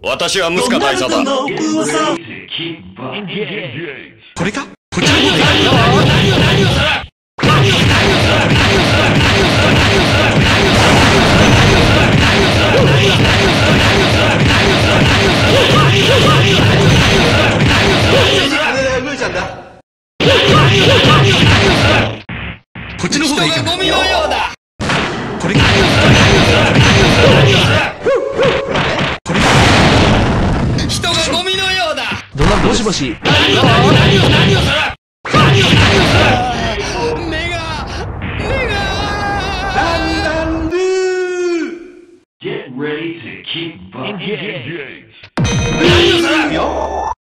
私はムスカ大佐だ。 これか？こっちの方がいい。こっちの方がいいかな。これか。 人がゴミのようだ。 ドナルドもしもし。 目が Get ready to keep bumping.